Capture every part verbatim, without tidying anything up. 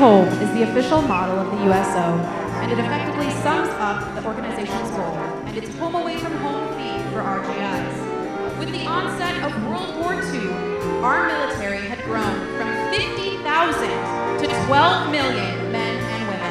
home is the official model of the U S O, and it effectively sums up the organization's goal and its home away from home theme for R G Is. With the onset of World War Two, our military had grown from fifty thousand to twelve million men and women.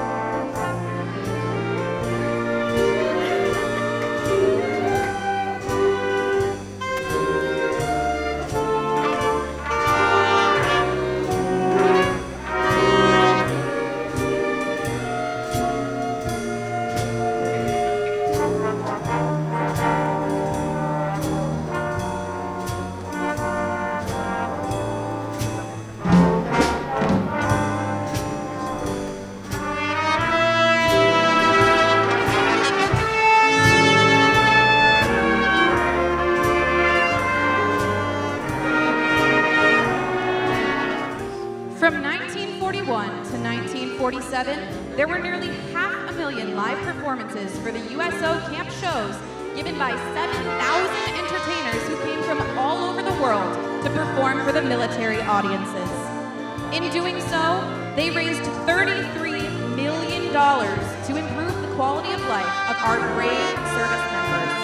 From nineteen forty-one to nineteen forty-seven, there were nearly half a million live performances for the U S O camp shows given by seven thousand entertainers who came from all over the world to perform for the military audiences. In doing so, they raised thirty-three million dollars to improve the quality of life of our brave service members.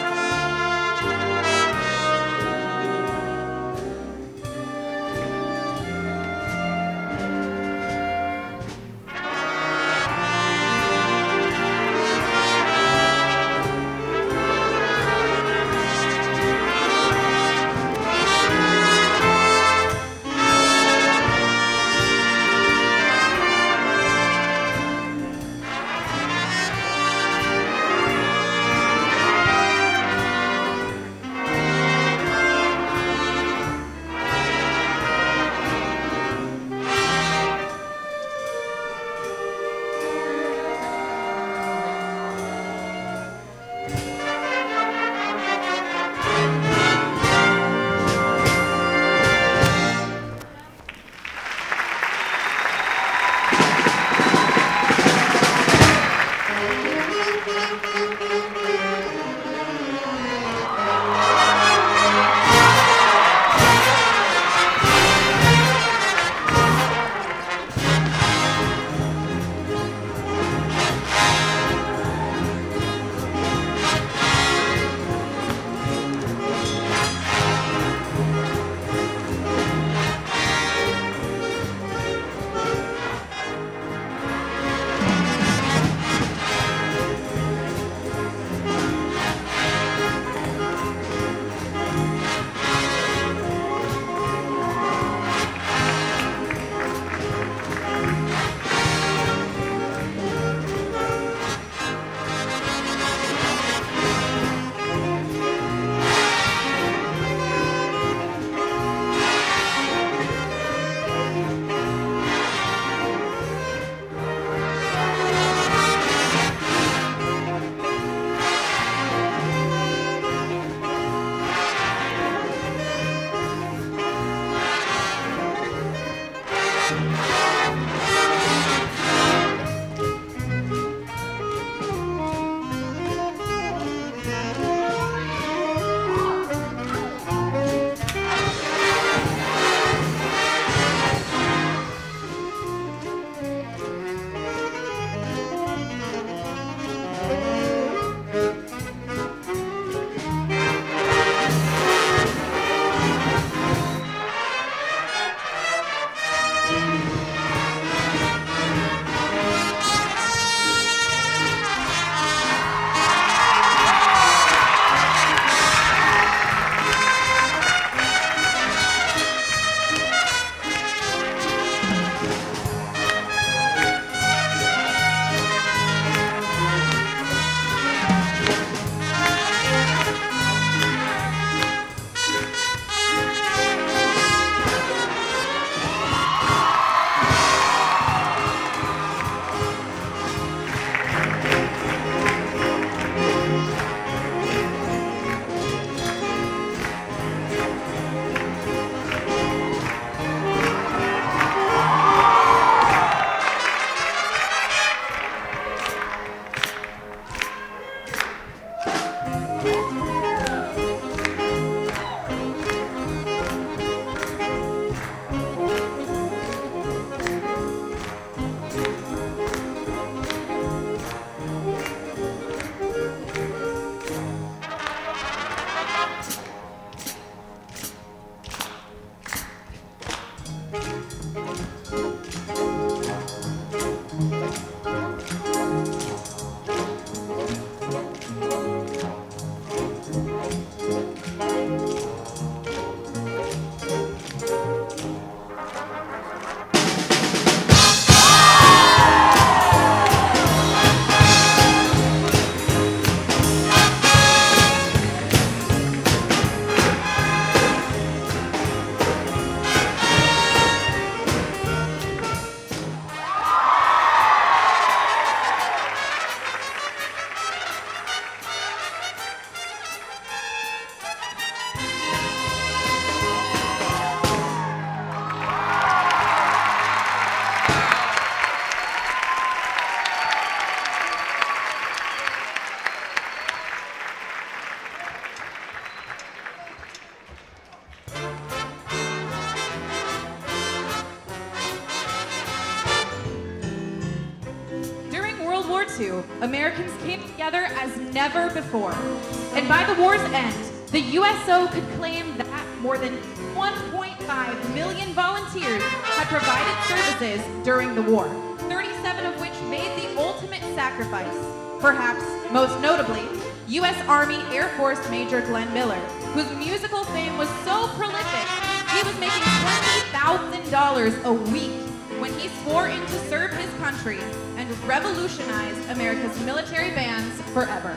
Americans came together as never before. And by the war's end, the U S O could claim that more than one point five million volunteers had provided services during the war, thirty-seven of which made the ultimate sacrifice. Perhaps most notably, U S Army Air Force Major Glenn Miller, whose musical fame was so prolific, he was making twenty thousand dollars a week when he swore in to serve his country and revolutionize America's military bands forever.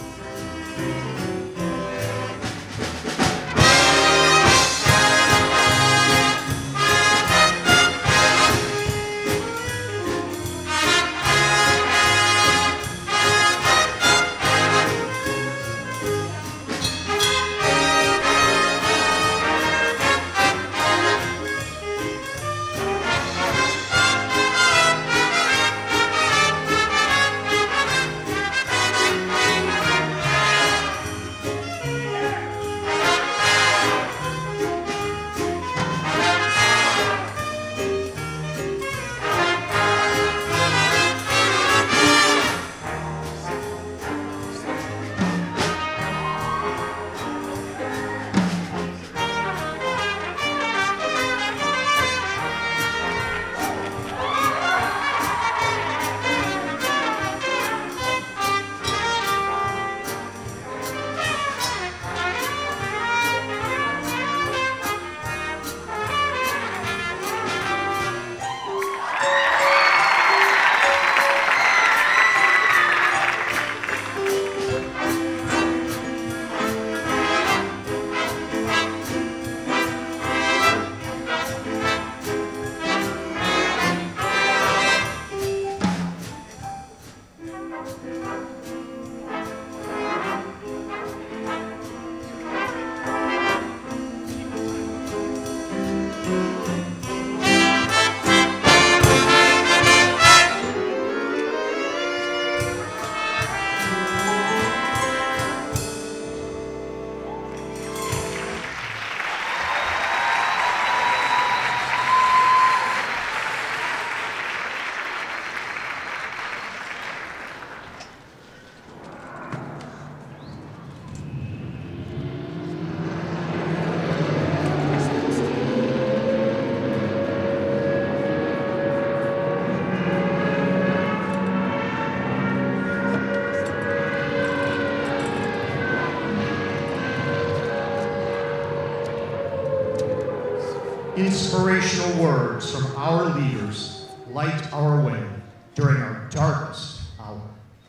Inspirational words from our leaders light our way during our darkest hour.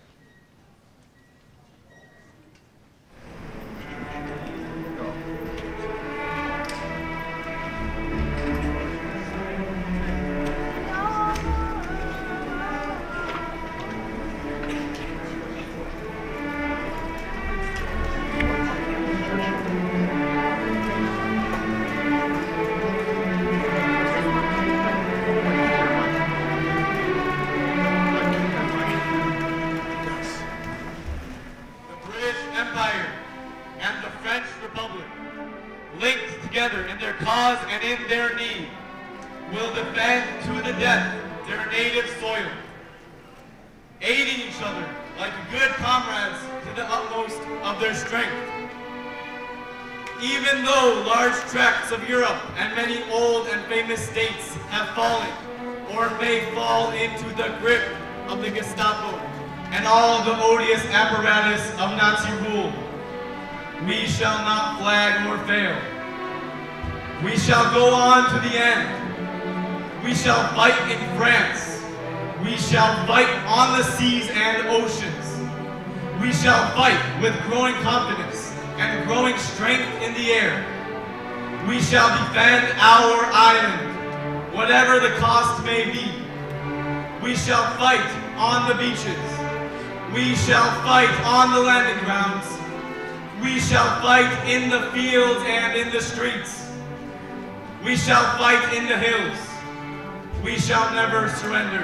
Of Europe and many old and famous states have fallen or may fall into the grip of the Gestapo and all the odious apparatus of Nazi rule. We shall not flag or fail. We shall go on to the end. We shall fight in France. We shall fight on the seas and oceans. We shall fight with growing confidence and growing strength in the air. We shall defend our island, whatever the cost may be. We shall fight on the beaches. We shall fight on the landing grounds. We shall fight in the fields and in the streets. We shall fight in the hills. We shall never surrender.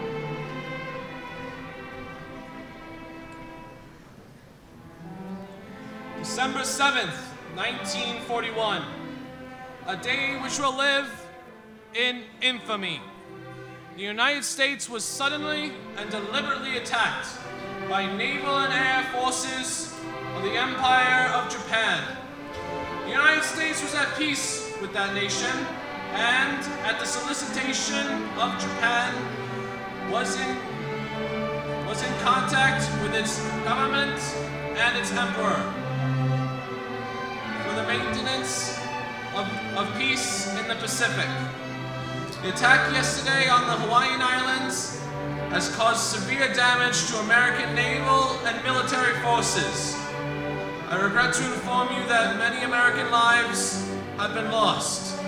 December seventh, nineteen forty-one. A day which will live in infamy. The United States was suddenly and deliberately attacked by naval and air forces of the Empire of Japan. The United States was at peace with that nation, and at the solicitation of Japan was in, was in contact with its government and its emperor for the maintenance of, of peace in the Pacific. The attack yesterday on the Hawaiian Islands has caused severe damage to American naval and military forces. I regret to inform you that many American lives have been lost.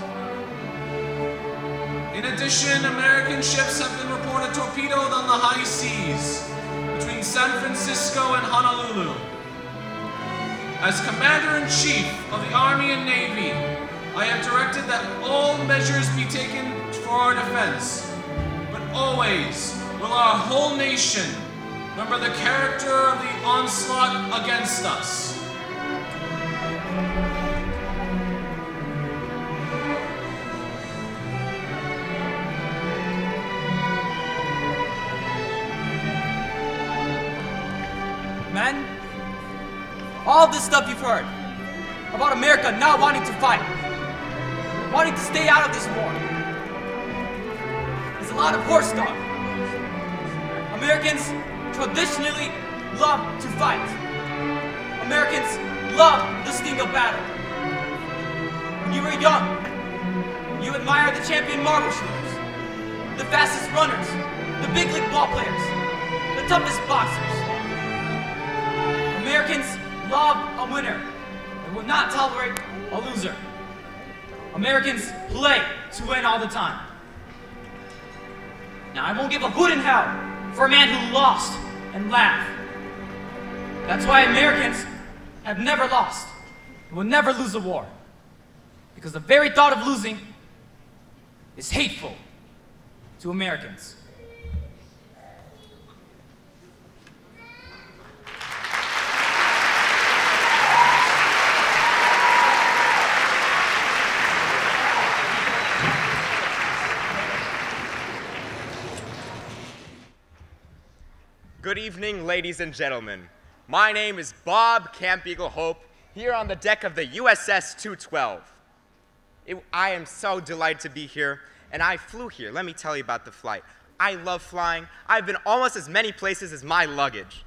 In addition, American ships have been reported torpedoed on the high seas between San Francisco and Honolulu. As Commander-in-Chief of the Army and Navy, I have directed that all measures be taken for our defense, but always will our whole nation remember the character of the onslaught against us. Men, all this stuff you've heard about America not wanting to fight, wanting to stay out of this war, is a lot of horse talk. Americans traditionally love to fight. Americans love the sting of battle. When you were young, you admired the champion marble shooters, the fastest runners, the big league ball players, the toughest boxers. Americans love a winner and will not tolerate a loser. Americans play to win all the time. Now, I won't give a hoot in hell for a man who lost and laughed. That's why Americans have never lost and will never lose a war. Because the very thought of losing is hateful to Americans. Good evening, ladies and gentlemen. My name is Bob Camp Eagle Hope, here on the deck of the U S S two twelve. It, I am so delighted to be here, and I flew here. Let me tell you about the flight. I love flying. I've been almost as many places as my luggage.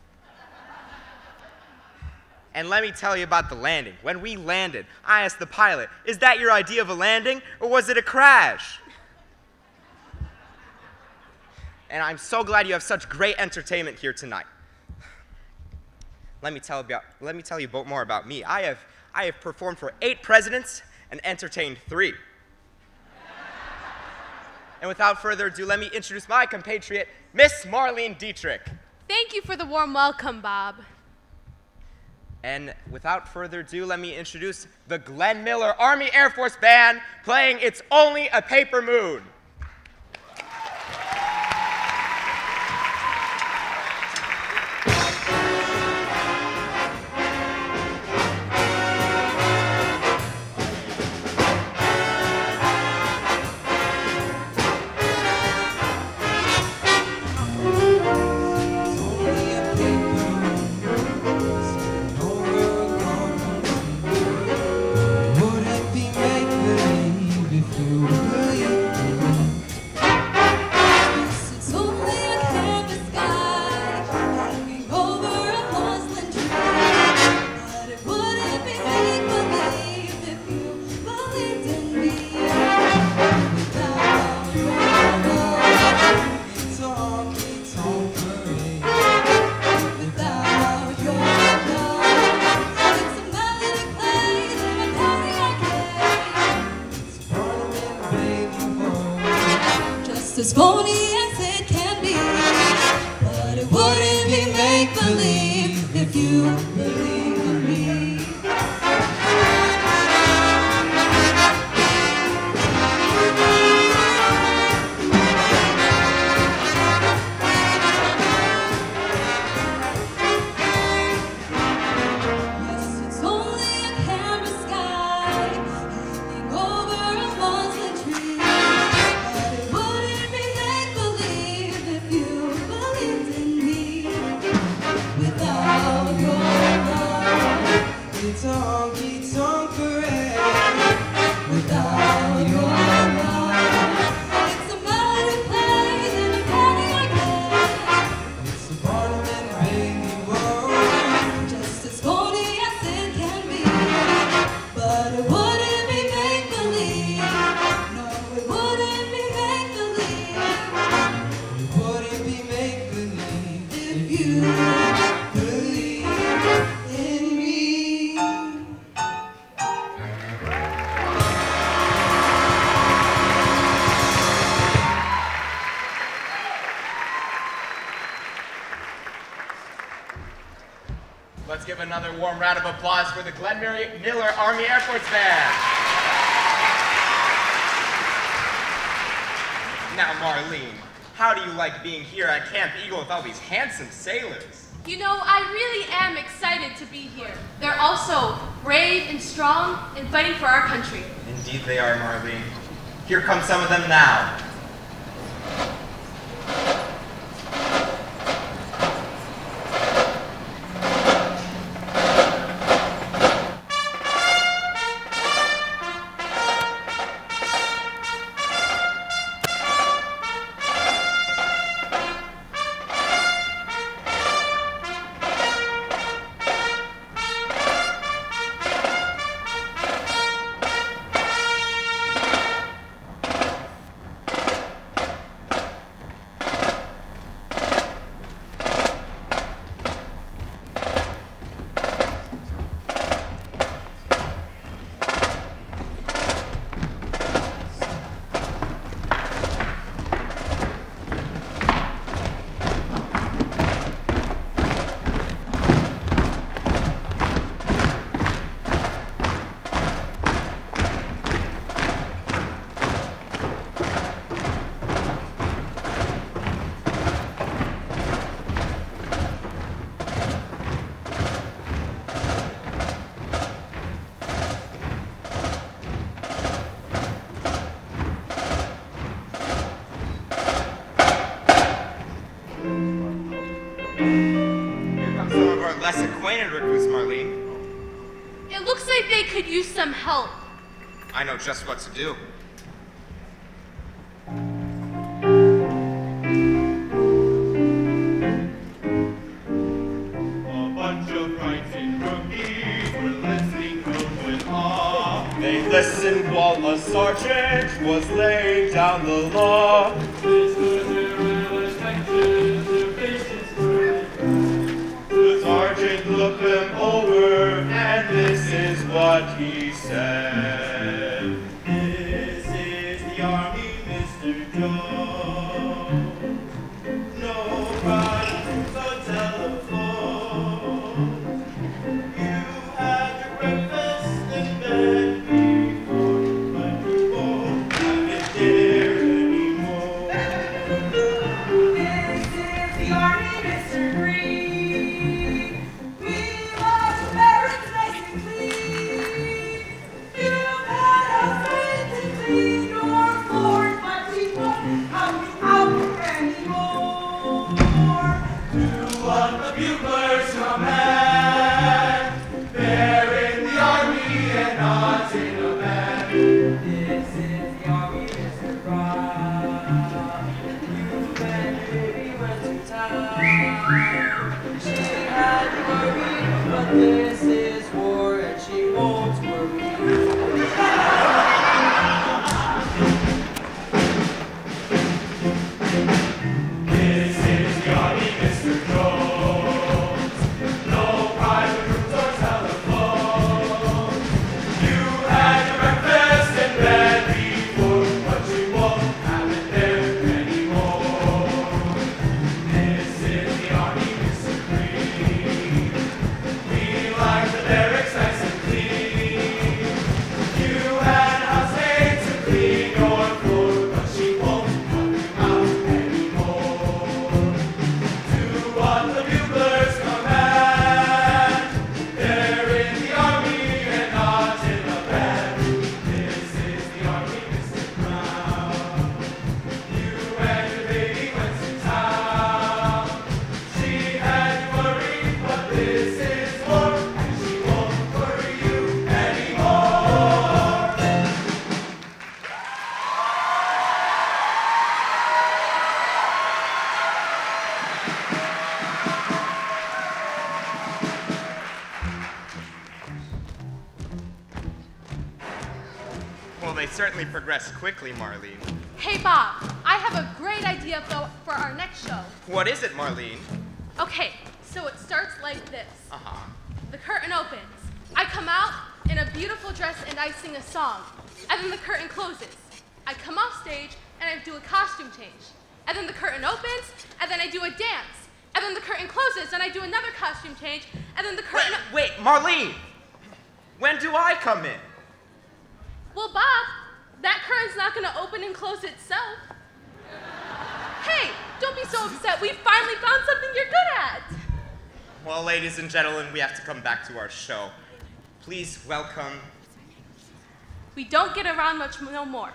And let me tell you about the landing. When we landed, I asked the pilot, "Is that your idea of a landing, or was it a crash?" And I'm so glad you have such great entertainment here tonight. Let me tell about, let me tell you more about me. I have, I have performed for eight presidents and entertained three. And without further ado, let me introduce my compatriot, Miss Marlene Dietrich. Thank you for the warm welcome, Bob. And without further ado, let me introduce the Glenn Miller Army Air Force Band playing It's Only a Paper Moon. As phony as it can be, but it wouldn't be make-believe if you believe in me. Yes, it's only a canvas sky hanging over a muslin tree. But it wouldn't be make honky tonk parade without your love. It's a mighty place in a county arcade. It's a Barnum baby world, just as phony as it can be. But it wouldn't be make believe. No, it wouldn't be make believe. It wouldn't be make believe if you believe in me. Let's give another warm round of applause for the Glenn Miller Army Air Force Band. Now, Marlene, how do you like being here at Camp Eagle with all these handsome sailors? You know, I really am excited to be here. They're also brave and strong and fighting for our country. Indeed they are, Marlene. Here come some of them now. Less acquainted recruits, Marlene. It looks like they could use some help. I know just what to do. A bunch of frightened rookies were listening to with awe. They listened while a sergeant was laying down the law. This was their real attention, their faces were. The sergeant looked them over, and this is what he said. This is the Army, Mister Jones. No problems on telephone. You had your breakfast in bed before, but you won't have it there anymore. This is the Army, Mister Green. We wash barracks nice and clean. You've had a friend to clean your floors, but we won't have you out anymore. To what the buglers command, they're in the Army and not in a band. This is the Army, Mister Brown. You and your baby went to town. She had to worry, but this is war and she won't worry. This is the Army, Mister Jones. No private rooms or telephone. You had your breakfast in bed before, but you won't have it there anymore. This is the Army, Mister Green. We like the barracks nice and clean. You had housemates to clean your floor, but she won't have you out anymore. Do what the buglers command. They're in the Army and not in a band. This is the Army, Mister Brown. You and your baby went to town. She had you worried, but this is war, and she won't worry Well, they certainly progress quickly, Marlene. Hey, Bob, I have a great idea for, for our next show. What is it, Marlene? Okay, so it starts like this. Uh-huh. The curtain opens. I come out in a beautiful dress and I sing a song. And then the curtain closes. I come off stage and I do a costume change. And then the curtain opens and then I do a dance. And then the curtain closes and I do another costume change. And then the curtain... Wait, wait, Marlene! When do I come in? Well, Bob, that curtain's not going to open and close itself. Hey, don't be so upset. We finally found something you're good at. Well, ladies and gentlemen, we have to come back to our show. Please welcome... We don't get around much no more.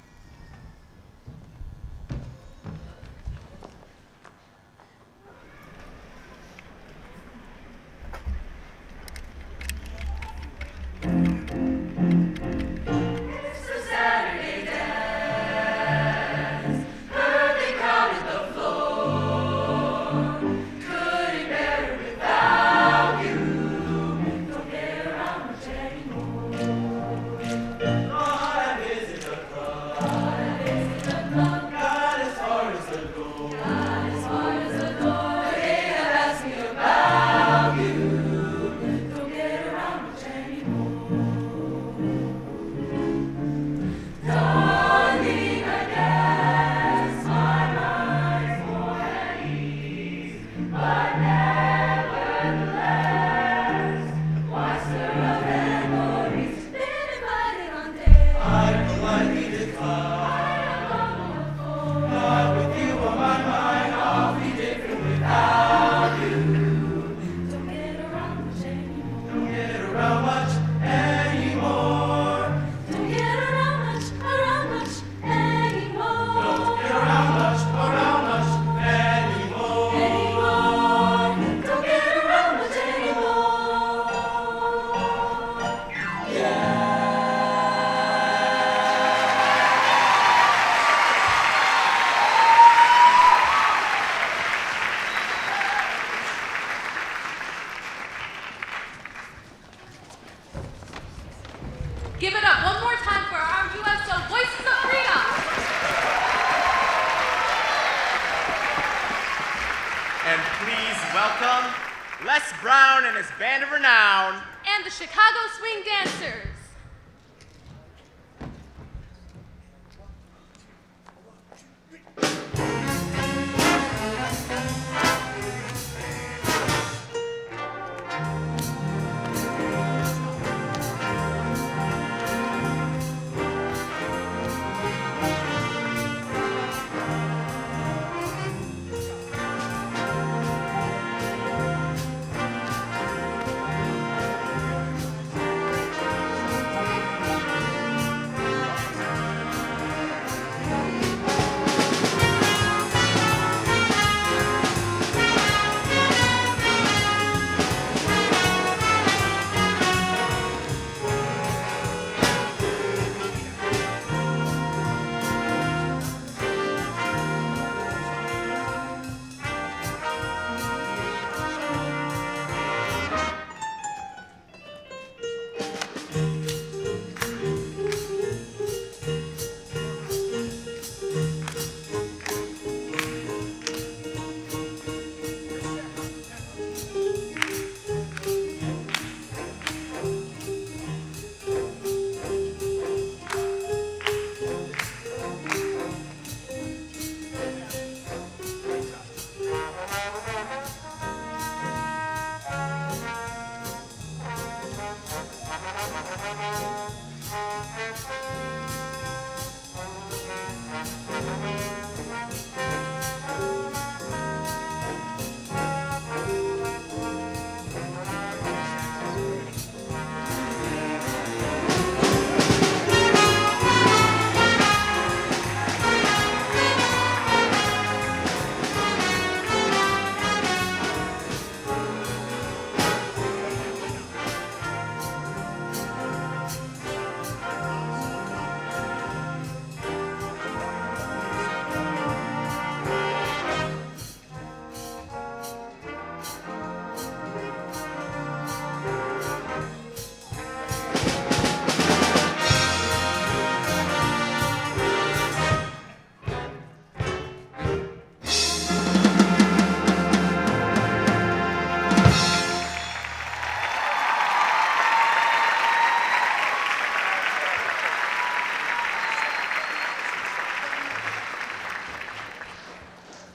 Give it up one more time for our U S O Voices of Freedom. And please welcome Les Brown and his band of renown. And the Chicago Swing Dancers. Thank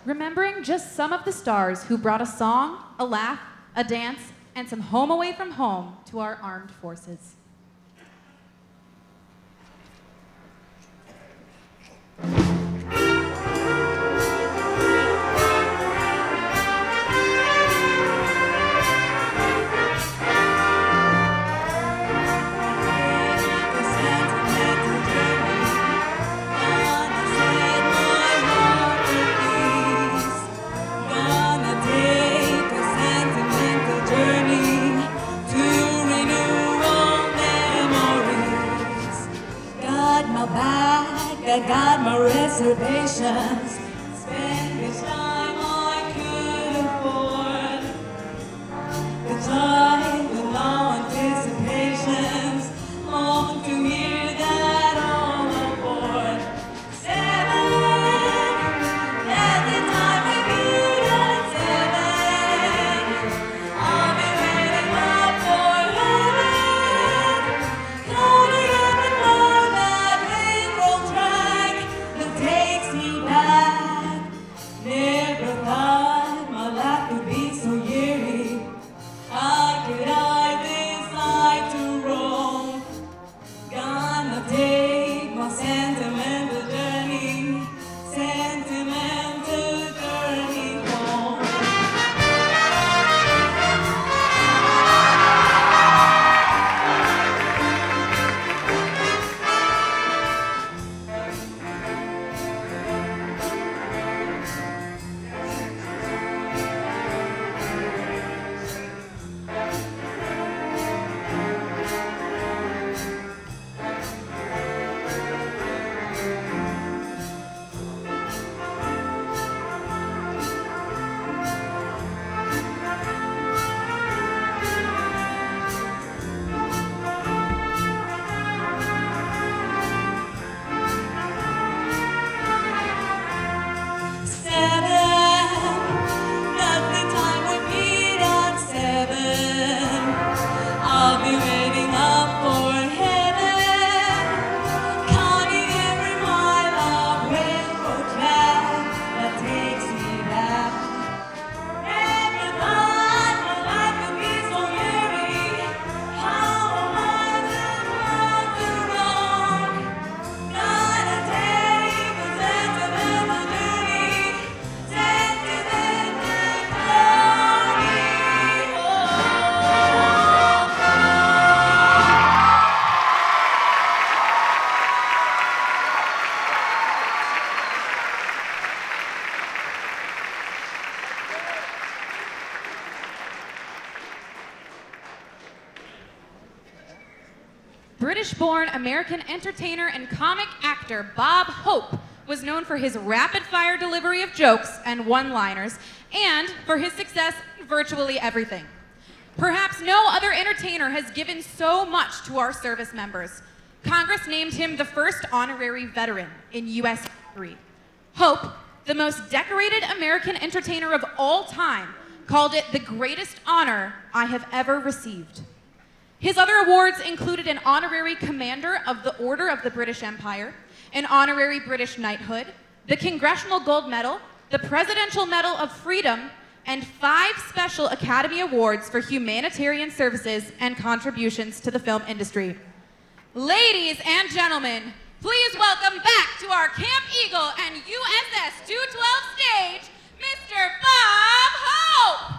remembering just some of the stars who brought a song, a laugh, a dance, and some home away from home to our armed forces. I got my reservations. Spend this time I could afford. The time, the long anticipations. Long to hear that all aboard. Seven, at the time we viewed at seven. I'll be waiting up for heaven. Counting every bar that railroad track that takes me back. Never thought my life would be so eerie. How could I decide to roam? Gonna take my sentimental journey, sentimental journey home. British-born American entertainer and comic actor Bob Hope was known for his rapid-fire delivery of jokes and one-liners, and for his success in virtually everything. Perhaps no other entertainer has given so much to our service members. Congress named him the first honorary veteran in U S history. Hope, the most decorated American entertainer of all time, called it the greatest honor I have ever received. His other awards included an honorary Commander of the Order of the British Empire, an honorary British knighthood, the Congressional Gold Medal, the Presidential Medal of Freedom, and five special Academy Awards for humanitarian services and contributions to the film industry. Ladies and gentlemen, please welcome back to our Camp Eagle and U S S two twelve stage, Mister Bob Hope!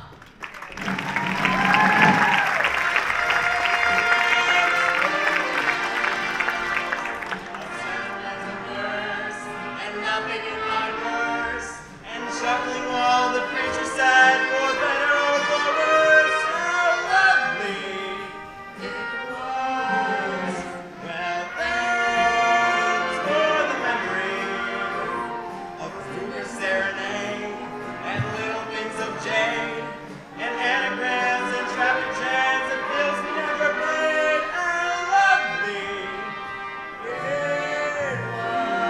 Chuckling while the preacher said, for better or for worse, how lovely it was. Well, thanks for the memory of Kruger's serenade and little things of jade and anagrams and traffic jams and bills we never paid. How lovely it was.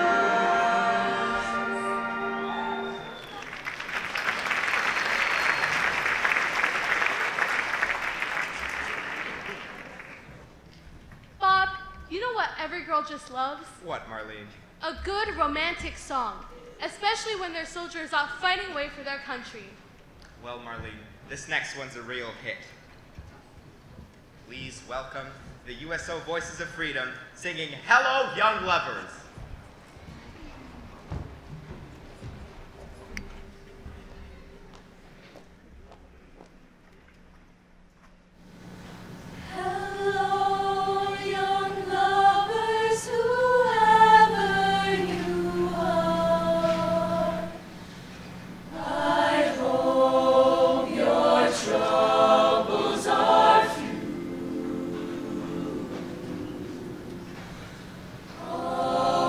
Every girl just loves What, Marlene? a good romantic song. especially when their soldiers are fighting away for their country. Well, Marlene, this next one's a real hit. Please welcome the U S O Voices of Freedom singing Hello, Young Lovers. Hello, young lovers, whoever you are. I hope your troubles are few.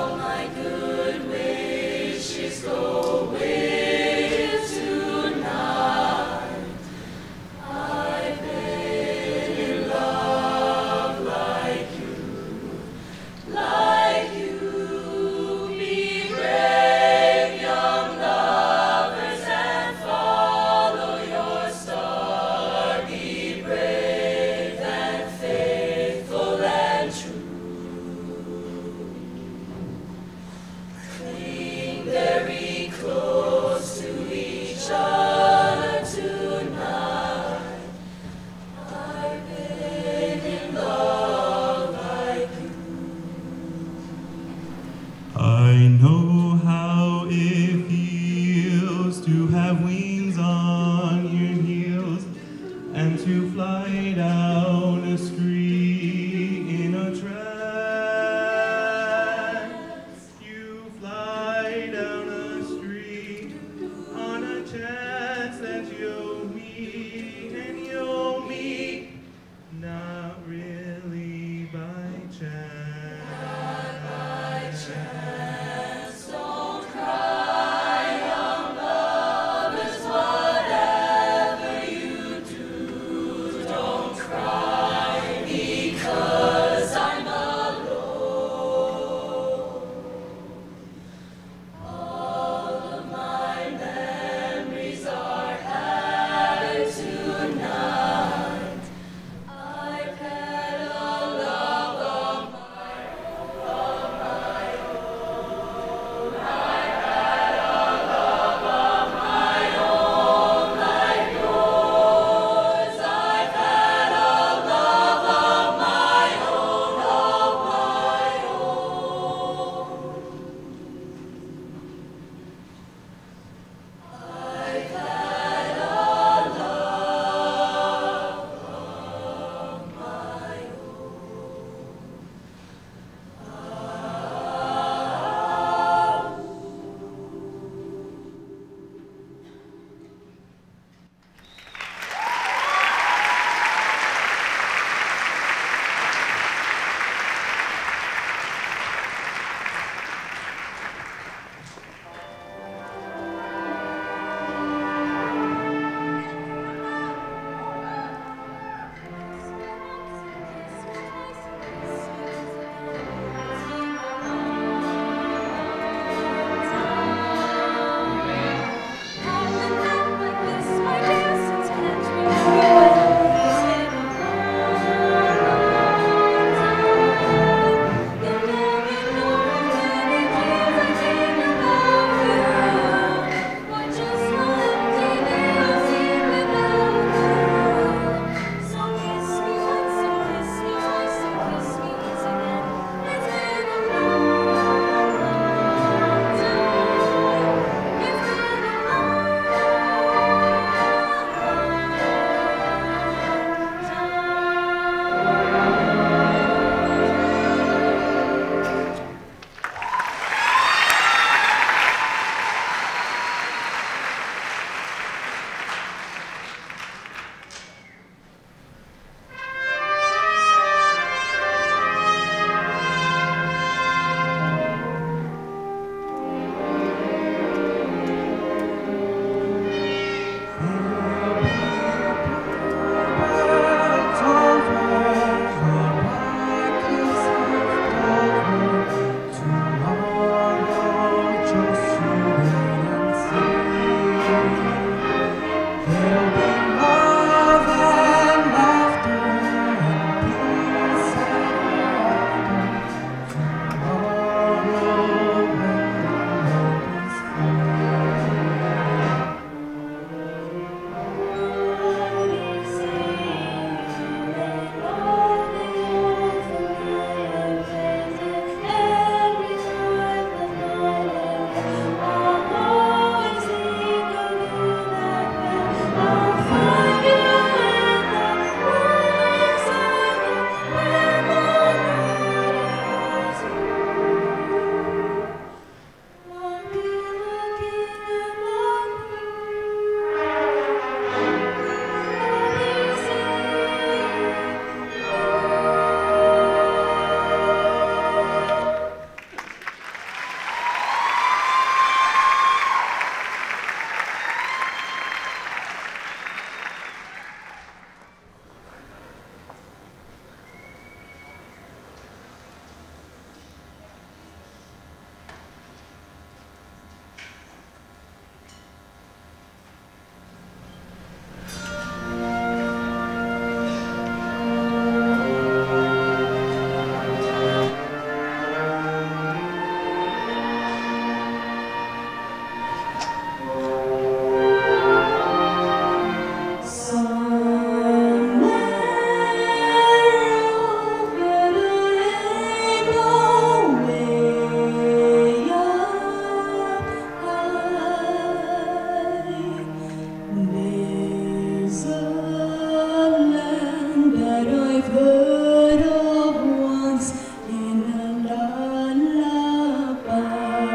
heard of once in a lullaby.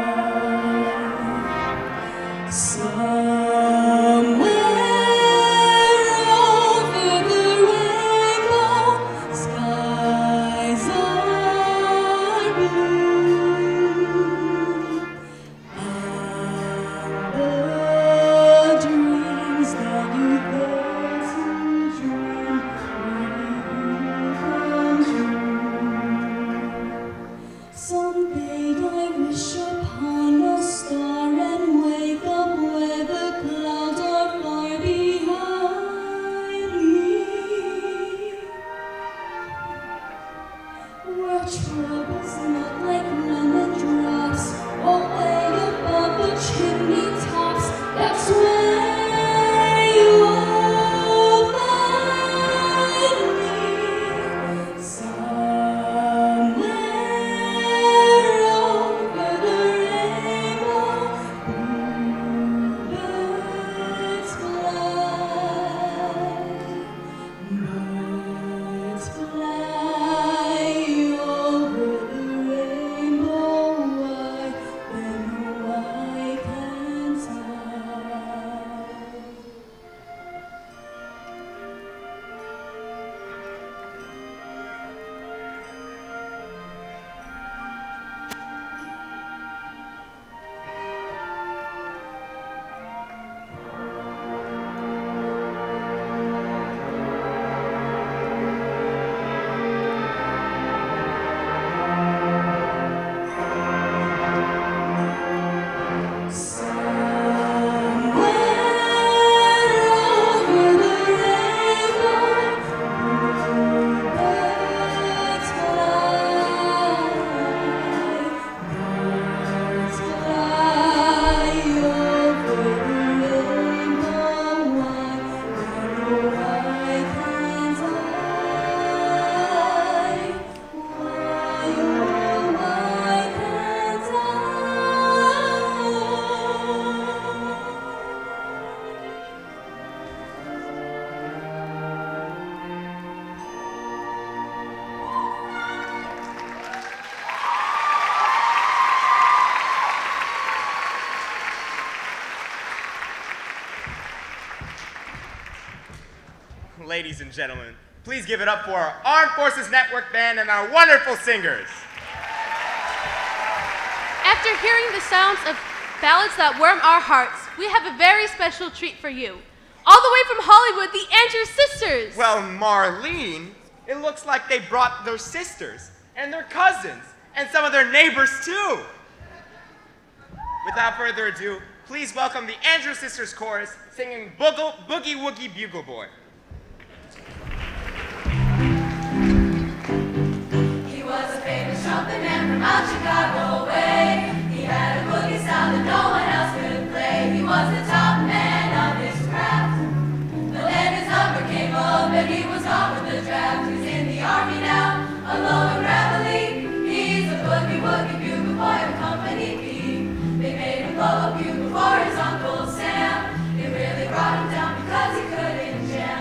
Somewhere over the rainbow, skies are blue, and the dreams that you dare to dream really come true. Someday I wish upon a star and wake up where the clouds are far behind me, where troubles melt like lemon drops away above the chimney tops. That's where you'll find me. Somewhere over the rainbow, birds fly, birds fly over the rainbow. Why then why can't I? Ladies and gentlemen, please give it up for our Armed Forces Network Band and our wonderful singers. After hearing the sounds of ballads that warm our hearts, we have a very special treat for you. All the way from Hollywood, the Andrews Sisters. Well, Marlene, it looks like they brought their sisters and their cousins and some of their neighbors too. Without further ado, please welcome the Andrews Sisters Chorus singing Boogle, Boogie Woogie Bugle Boy. He was a famous trumpet man from out Chicago way. He had a boogie style that no one else could play. He was the top man of his craft. But then his number came up and he was gone with the draft. He's in the army now, alone in Reveille. He's a boogie woogie bugle boy of Company B. They made him blow a bugle for his Uncle Sam. It really brought him down because he couldn't jam.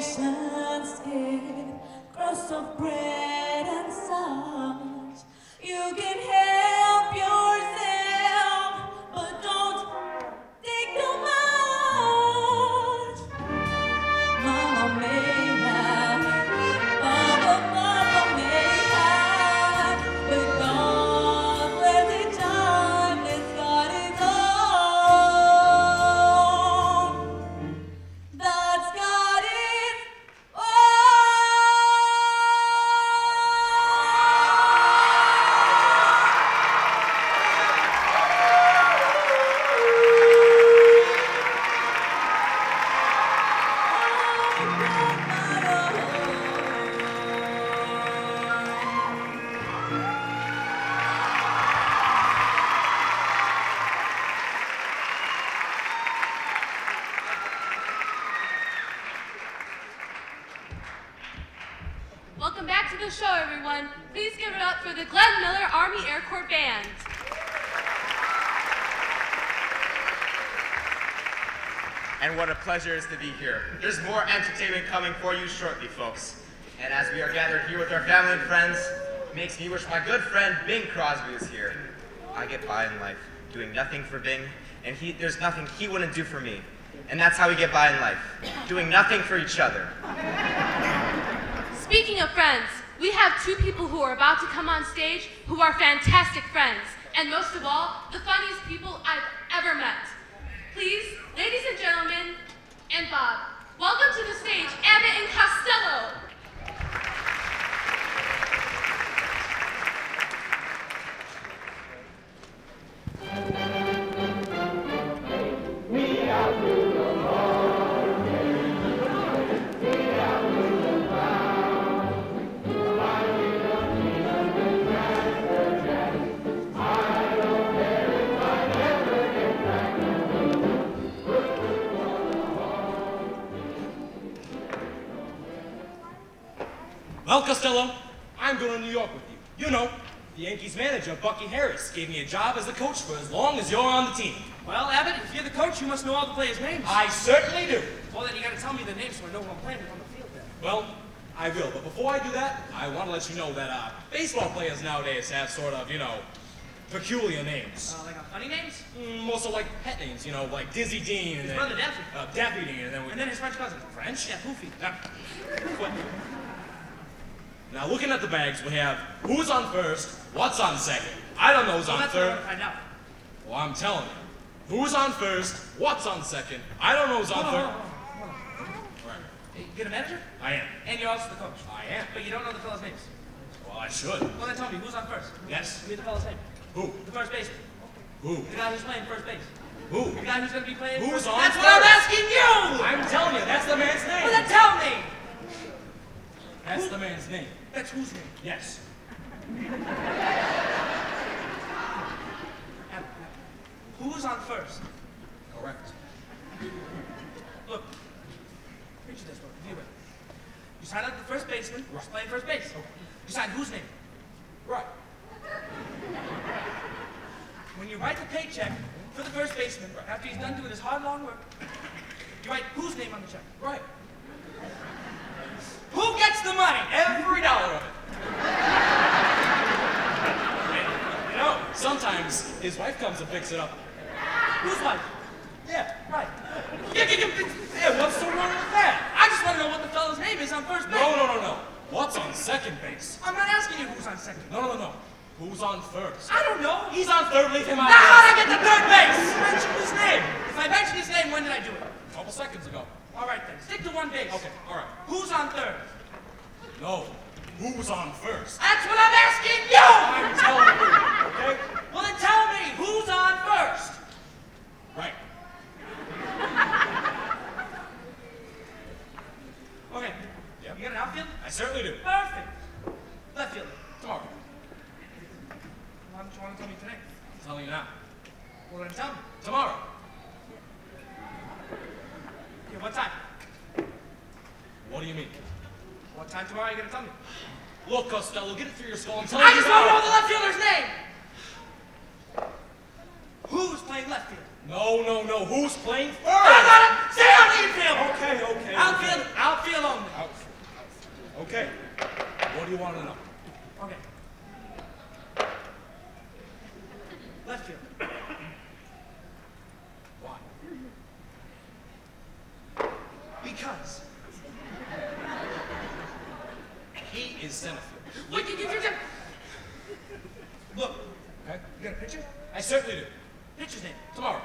and skip, crust of bread and such. You can help yourself, but don't take too much. Mama may have, Papa, Papa may have, but God bless each time it's got its own. That's got its Welcome back to the show, everyone. Please give it up for the Glenn Miller Army Air Corps Band. And what a pleasure it is to be here. There's more entertainment coming for you shortly, folks. And as we are gathered here with our family and friends, it makes me wish my good friend Bing Crosby was here. I get by in life doing nothing for Bing, and he, there's nothing he wouldn't do for me. And that's how we get by in life, doing nothing for each other. Speaking of friends, we have two people who are about to come on stage who are fantastic friends, and most of all, the funniest people I've ever met. Please, ladies and gentlemen, and Bob, welcome to the stage, Abbott and Costello. Well, Costello, I'm going to New York with you. You know, the Yankees manager, Bucky Harris, gave me a job as the coach for as long as you're on the team. Well, Abbott, if you're the coach, you must know all the players' names. I certainly do. Well, then you gotta tell me the names so I know who I'm playing with on the field then. Well, I will, but before I do that, I want to let you know that uh, baseball players nowadays have sort of, you know, peculiar names. Uh, like uh, funny names? Mm, also like pet names, you know, like Dizzy Dean and His then... brother Daffy. Uh, Daffy Dean, and then... We, And then his French cousin. French? Yeah, Poofy. Now, what? Now, looking at the bags, we have who's on first, what's on second. I don't know who's Well, on that's what I third. want to find out. Well, I'm telling you. Who's on first, what's on second. I don't know who's on Hold on, third. hold on, hold on, hold on. Right. Hey, you're a manager? I am. And you're also the coach. I am. But you don't know the fellas' names. Well, I should. Well, then tell me, who's on first? Yes. Give me the fella's name. Who? The first baseman. Who? The guy who's playing first base. Who? The guy who's going to be playing Who's first on That's first? what I'm asking you! I'm telling you, that's the man's name. Well, then tell me! That's the man's name. That's whose name? Yes. Who's on first? Correct. Look, picture this, look, view it. You sign up the first baseman, who's playing first base. You sign whose name? Right. When you write the paycheck for the first baseman, after he's done doing his hard, long work, you write whose name on the check? Right. Who gets the money? Every dollar of it. You know, sometimes his wife comes and picks it up. Whose wife? Yeah. Right. Hey, what's so wrong with that? I just want to know what the fellow's name is on first base. No, no, no, no. What's on second base? I'm not asking you who's on second. No, no, no, no. Who's on first? I don't know. He's on third, leave him out. Now how'd I get to third base? Mention his name. If I mention his name, when did I do it? A couple seconds ago. All right then, stick to one base. Okay, all right. Who's on third? No. Who's on first? That's what I'm asking you! I'm telling you, okay? Well then tell me, who's on first? Right. Okay. Yeah. You got an outfield? I certainly do. Perfect. Left field. Tomorrow. Why don't you want to tell me today? I'm telling you now. Well then tell me. Tomorrow. Okay, what time? What do you mean? What time tomorrow are you going to tell me? Look, Costello, get it through your skull. I'm telling I you just want to now. know the left fielder's name! Who's playing left field? No, no, no. Who's playing first? I got it! Stay on the infield! Okay, okay. Outfield, okay. outfield only. you want to know. Okay. Left field. Why? Because. He is center field. Look, you, you, you, you. Look. Okay? You got a picture? I certainly do. Pitcher's name. Tomorrow.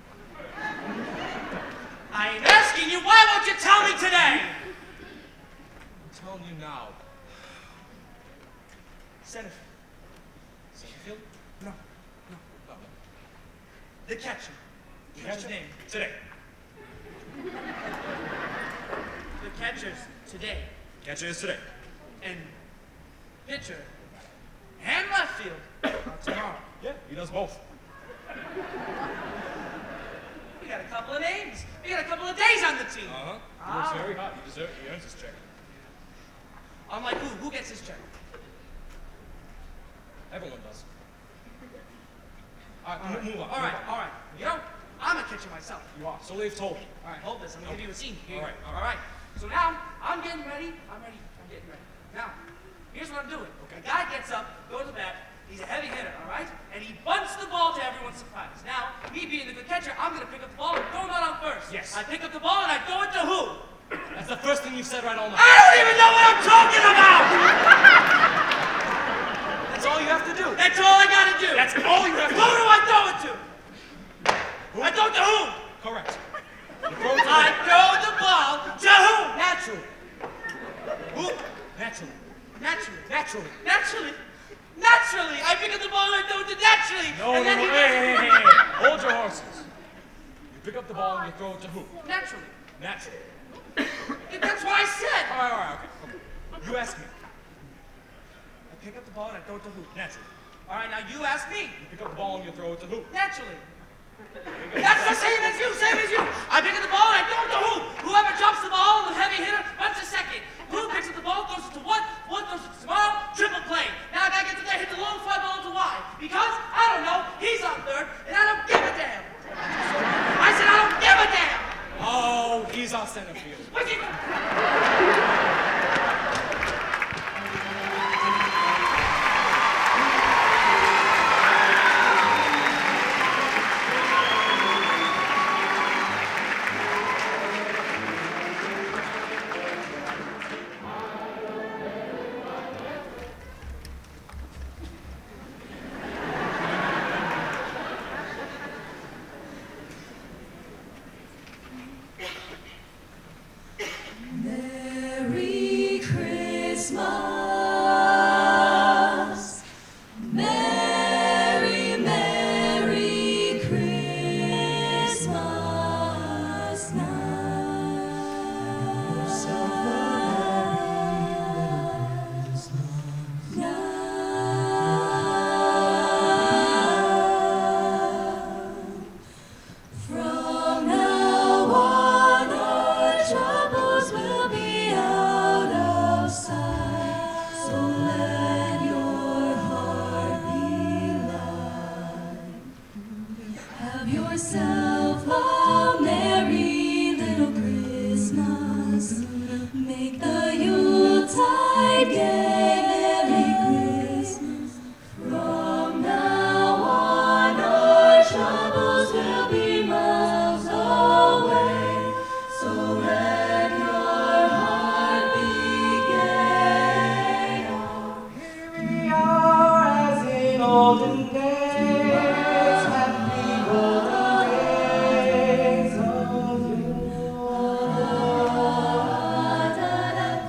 I ain't asking you. Why won't you tell me today? I'm telling you now. Center field. Center field? No. No. No. The catcher. The Catcher's catcher? name. Today. The catcher's today. Catcher is today. And pitcher and left field are tomorrow. Yeah, he does both. We got a couple of names. We got a couple of days on the team. Uh-huh. He Ah. works very hard. He deserves, he earns his check. Unlike who? Who gets his check? Everyone does. All right, All right, move on. all right, move on. all right. You know, I'm a catcher myself. You are. So they've told me. All right, hold this. I'm gonna give you a scene. Here. All right, all right. So now I'm getting ready. I'm ready. I'm getting ready. Now, here's what I'm doing. Okay. The guy gets up, goes to bat. He's a heavy hitter, all right? And he bunts the ball to everyone's surprise. Now, me being the good catcher, I'm gonna pick up the ball and throw him out on first. Yes. I pick up the ball and I throw it to who? That's the first thing you've said right all night. I don't even know what I'm talking about! That's all you have to do. That's all I gotta do. That's all you have to Who do. do I throw it to? Who? I throw it to who? Correct. You throw it to I him. throw the ball to who? Naturally. Who? Naturally. Naturally. Naturally. Naturally. Naturally. I pick up the ball and I throw it to naturally. No, and no, then no. he Hey, hey, hey, hey. Hold your horses. You pick up the ball and you throw it to who? Naturally. Naturally. Yeah, that's what I said. All right, all right, okay. okay. You ask me. I pick up the ball and I throw it to who? Naturally. All right, now you ask me. You pick up the ball and you throw it to who? Naturally. That's the same as you, same as you. I pick up the ball and I throw it to who? Whoever drops the ball, the heavy hitter, runs to second. Who picks up the ball, throws it to what? What throws it to tomorrow? Triple play. Now I gotta get to there, hit the long fly ball to why? Because, I don't know, he's on third, and I don't give a damn. I said I don't give a damn. Oh, he's on center field. What's he? Merry Christmas. Merry, Merry Christmas From now on, our troubles will be out of sight. So let your heart be light. Have yourself a merry little Christmas. Make the Yuletide gay. Merry Christmas. From now on, our troubles will be miles away. So let your heart be gay. Here we are as in olden days, happy golden days of yore.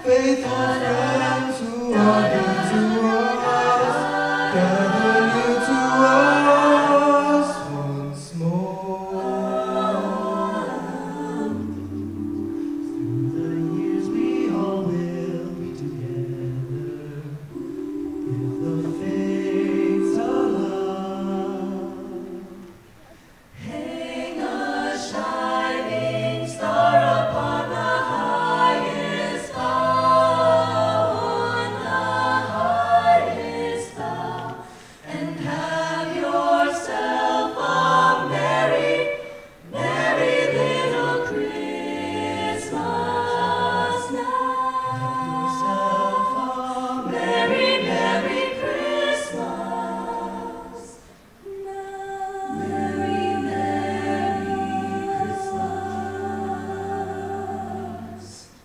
faithful friends who are good to us, gather you to us once more. Through the years we all will be together, if the fates allow. Hang a shining star upon the highest bough, on the highest bough, and have yourself a merry, merry little Christmas now. Have yourself a merry, merry Christmas now. Merry, merry Christmas.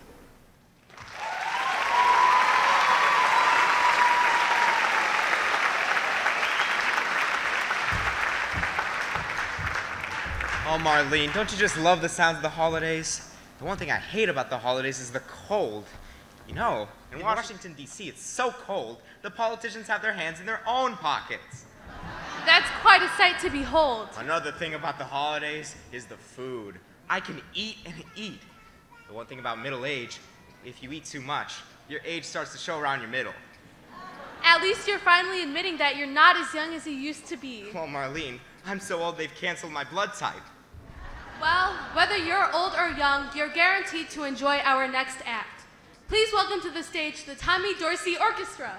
Oh, Marlene, don't you just love the sounds of the holidays? The one thing I hate about the holidays is the cold. You know, in Washington, D C, it's so cold, the politicians have their hands in their own pockets. That's quite a sight to behold. Another thing about the holidays is the food. I can eat and eat. The one thing about middle age, if you eat too much, your age starts to show around your middle. At least you're finally admitting that you're not as young as you used to be. Well, Marlene, I'm so old they've canceled my blood type. Well, whether you're old or young, you're guaranteed to enjoy our next act. Please welcome to the stage the Tommy Dorsey Orchestra.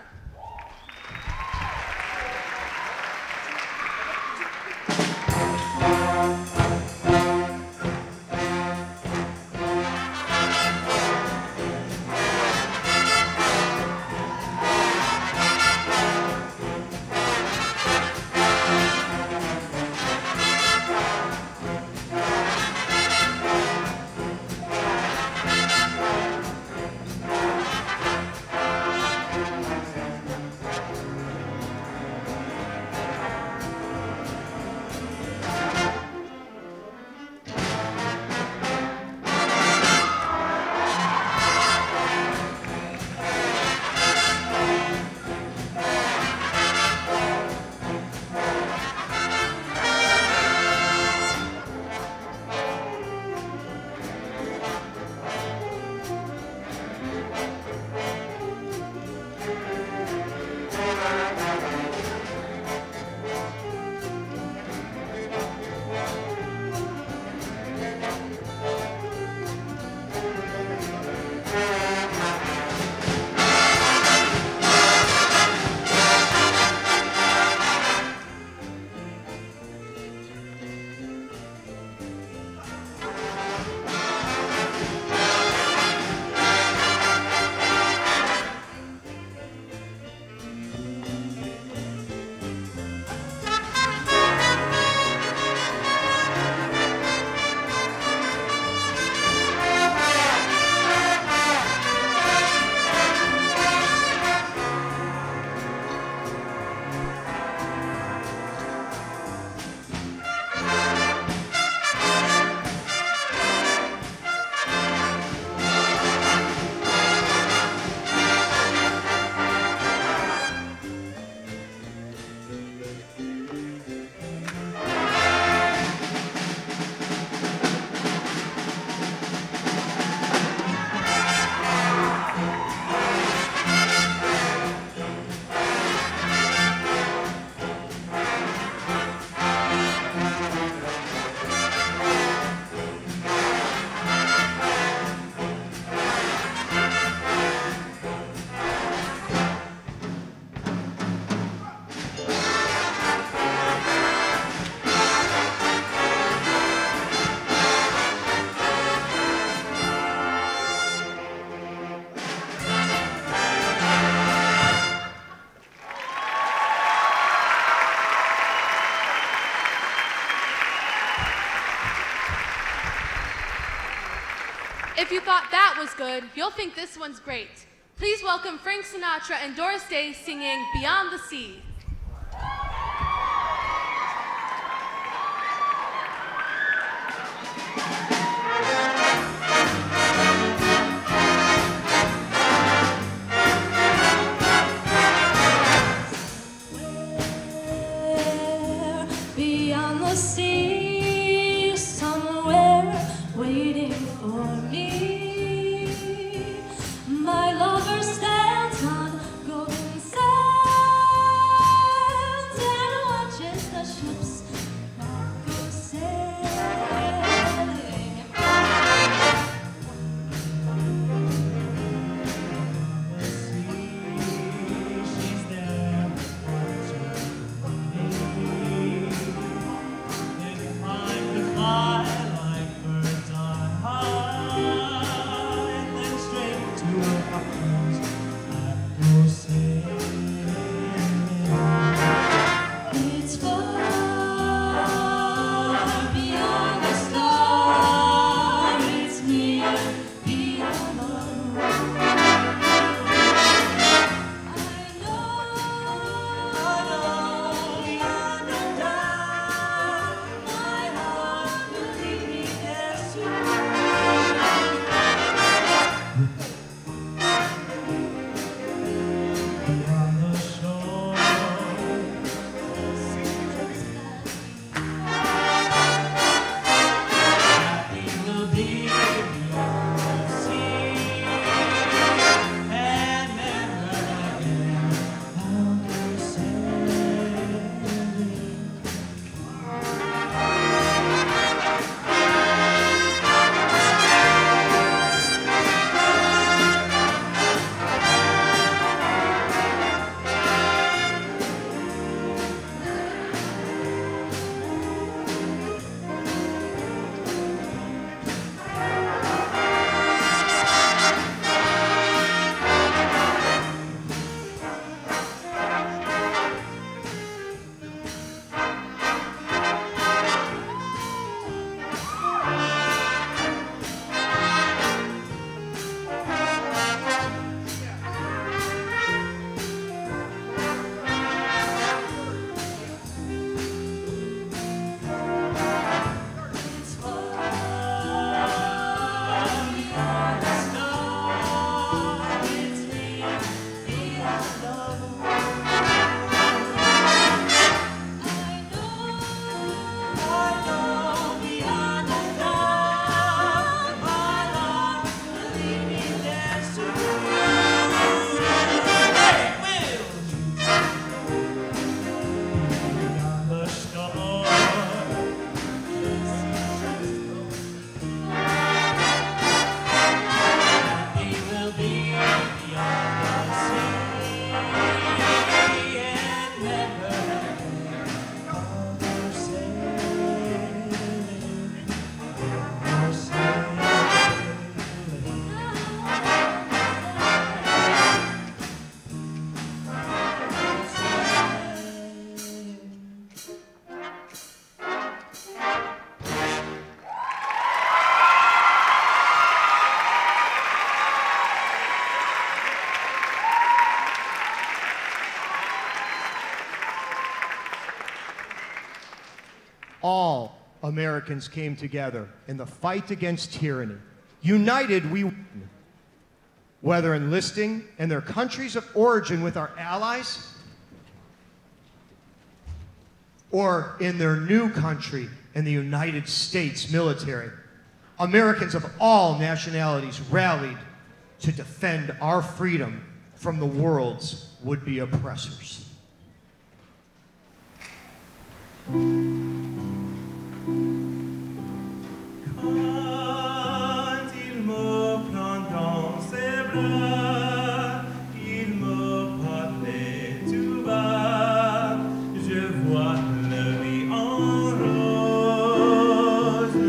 If you thought that was good, you'll think this one's great. Please welcome Frank Sinatra and Doris Day singing Beyond the Sea. all Americans came together in the fight against tyranny. United, we win. Whether enlisting in their countries of origin with our allies or in their new country in the United States military, Americans of all nationalities rallied to defend our freedom from the world's would-be oppressors. Quand il me prend dans ses bras, il me parlait tout bas, je vois la vie en rose.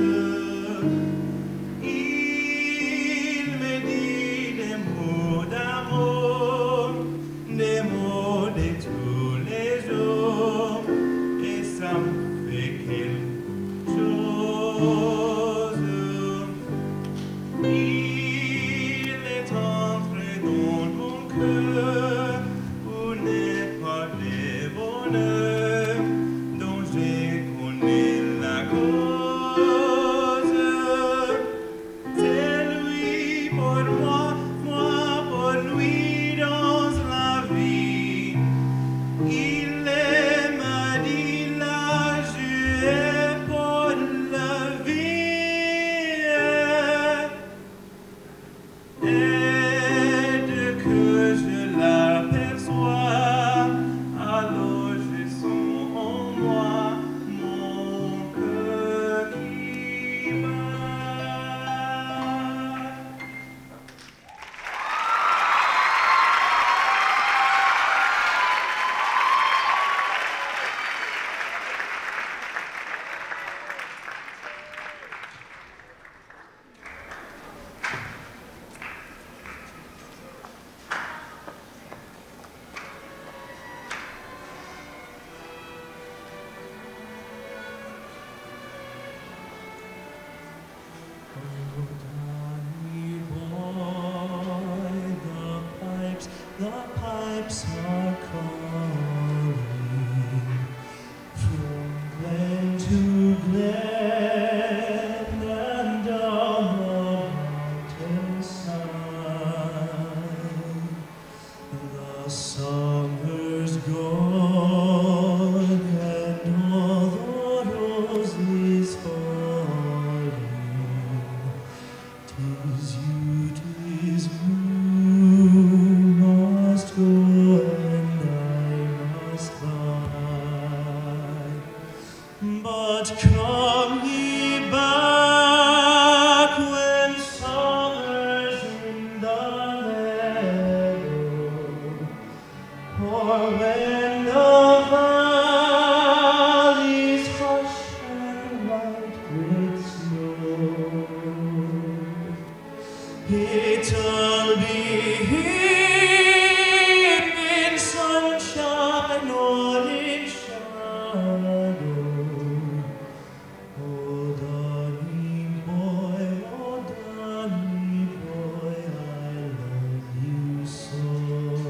Il me dit des mots d'amour, des mots de tous les jours, et ça me fait quelque chose. Il est entré dans mon cœur pour ne pas de bonheur dont j'ai connu la cause. C'est lui pour moi, moi pour lui dans la vie. Il m'a dit là, je est pour la vie. Et dès que je l'aperçois, alors je sens en moi mon cœur qui bat. The pipes are calling from glen to glen and down the mountainside. The summer's gone and all the roses falling. 'Tis you, 'tis you must go and I must bide. But come ye back when summer's in the meadow, or when the valleys hush and white with snow. It'll be here in sunshine or in shadow. Oh, Danny boy, oh, Danny boy, I love you so.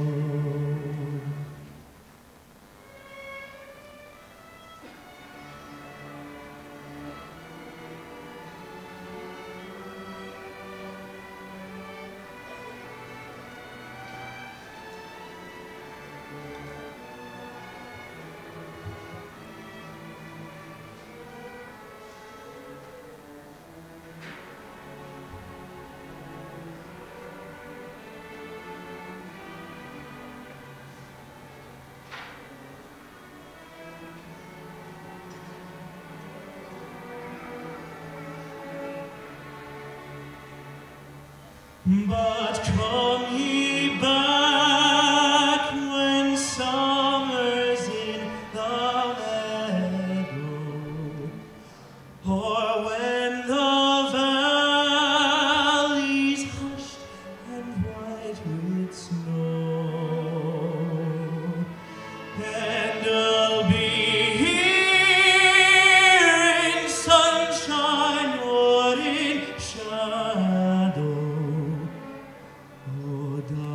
But come ye back when summer's in the meadow, or when the valleys hushed and white with snow, and I'll be here in sunshine or in shadow. Oh,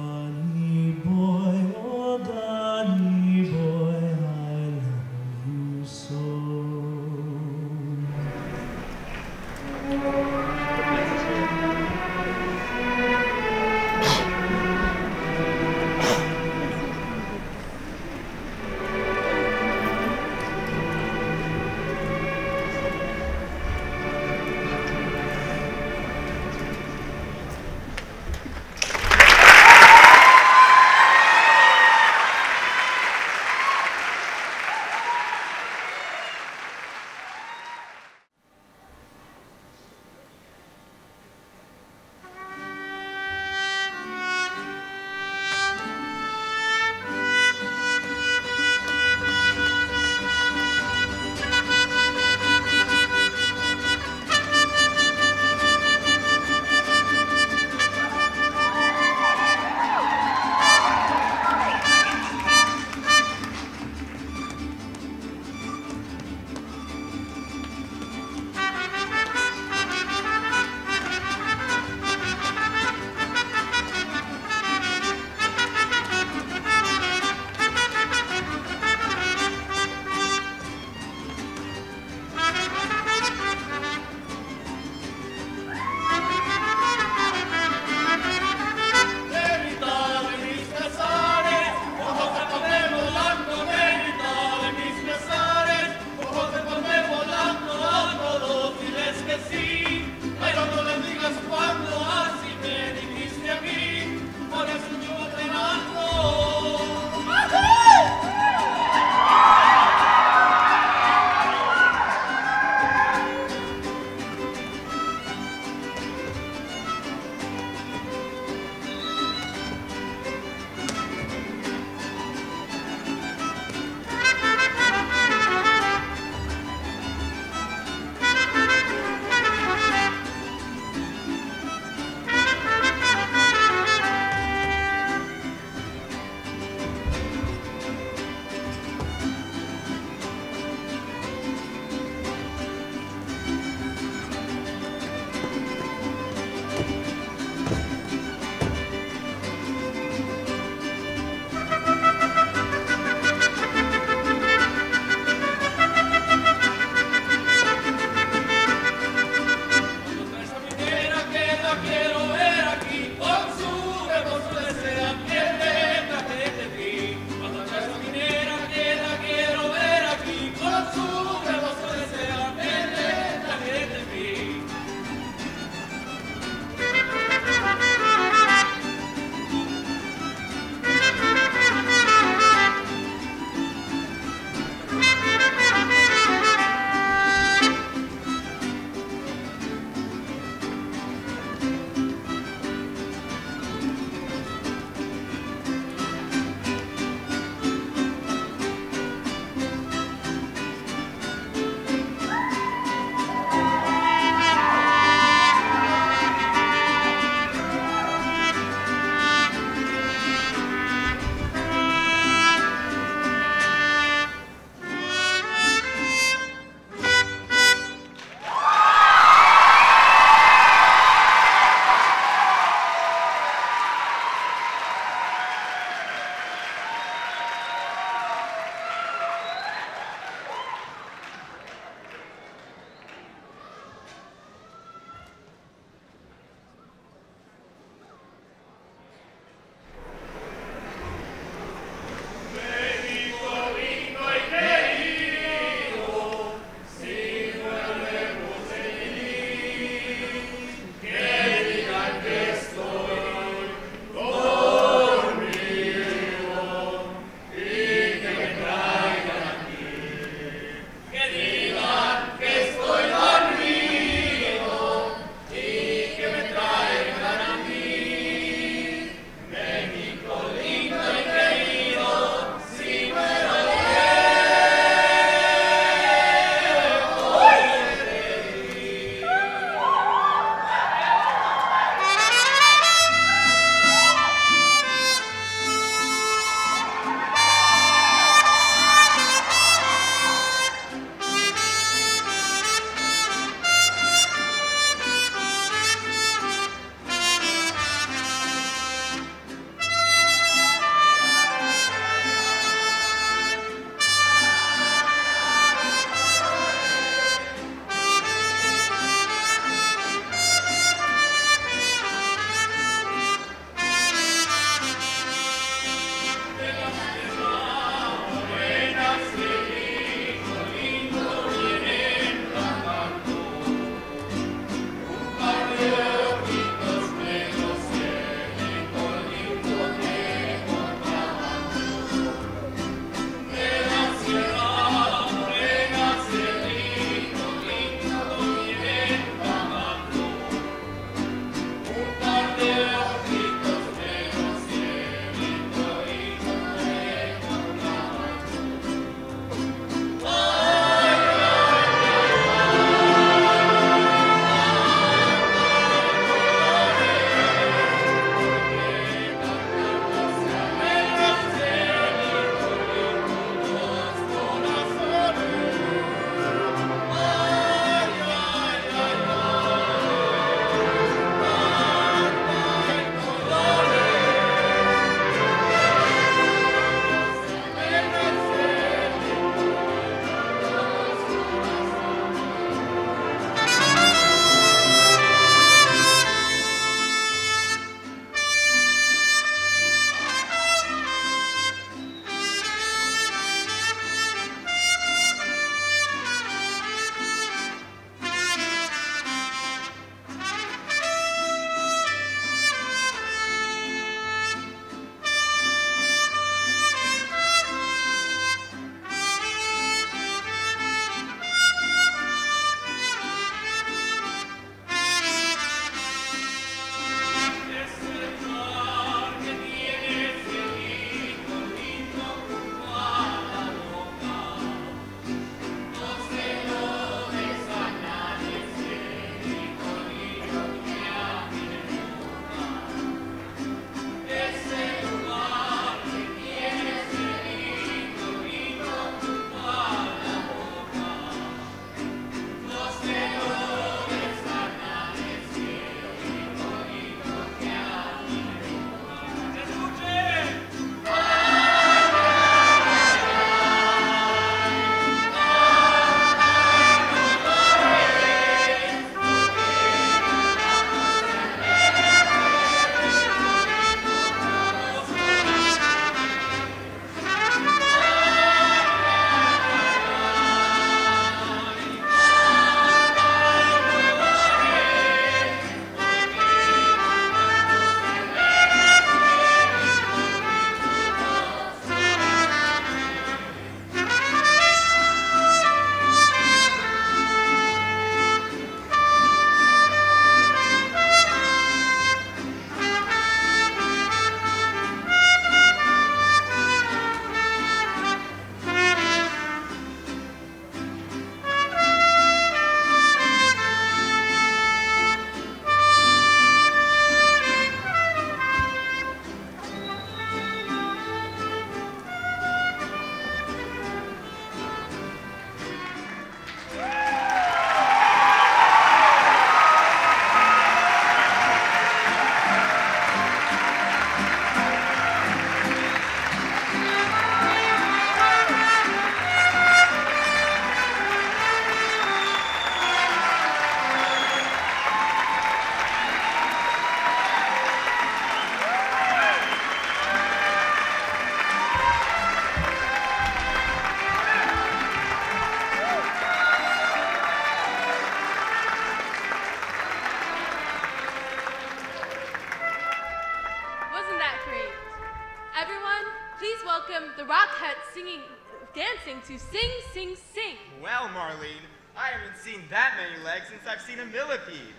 please welcome the Rockettes singing, dancing to Sing, Sing, Sing. Well, Marlene, I haven't seen that many legs since I've seen a millipede.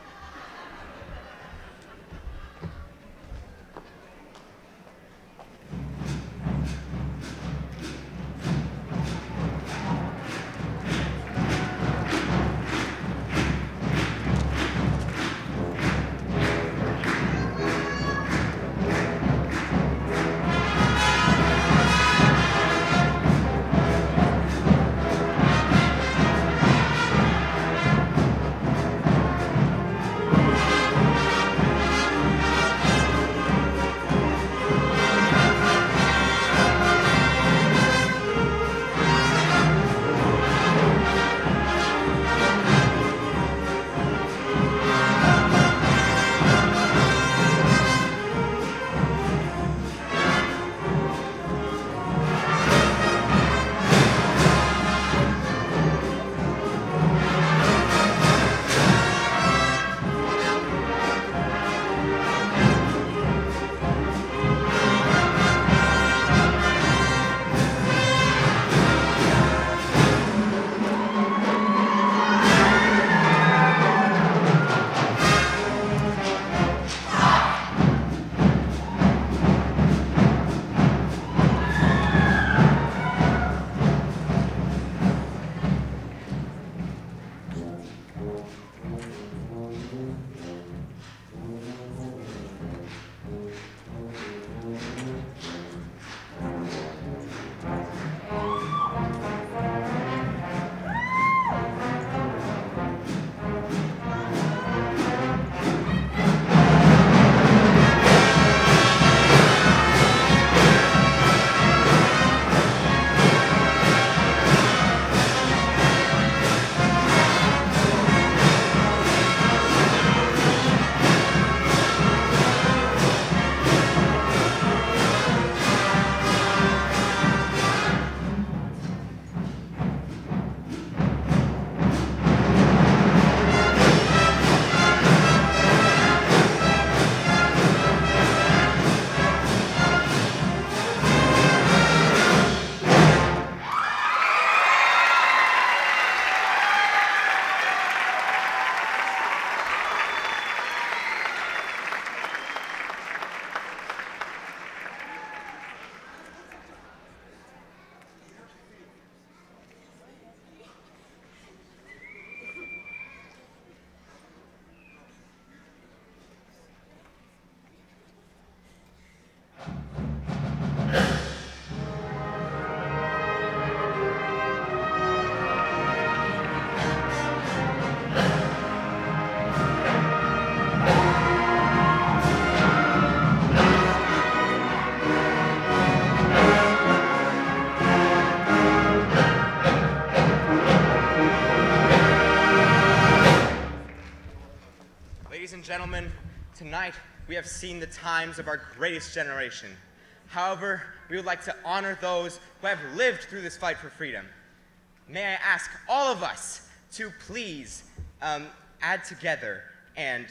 Gentlemen, tonight we have seen the times of our greatest generation. However, we would like to honor those who have lived through this fight for freedom. May I ask all of us to please um, add together and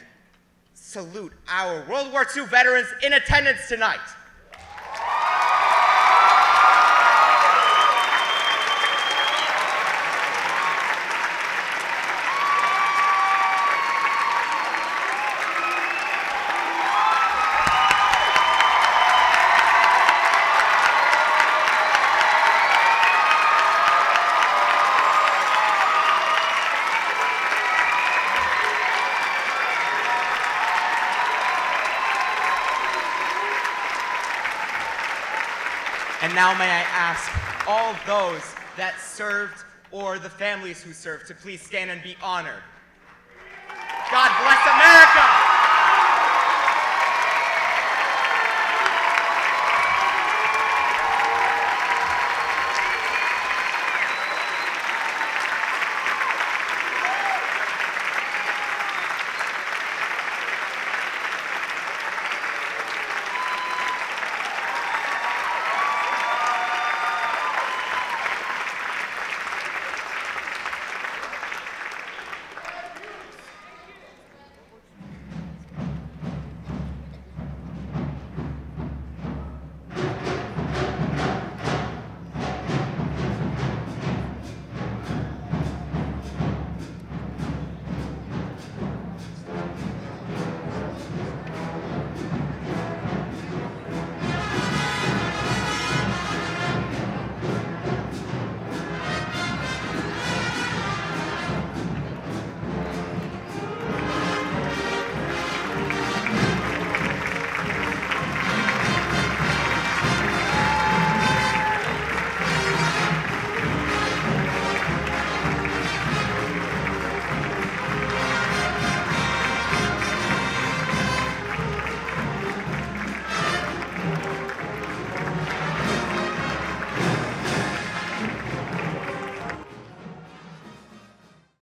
salute our World War Two veterans in attendance tonight. And now may I ask all those that served or the families who served to please stand and be honored. God bless.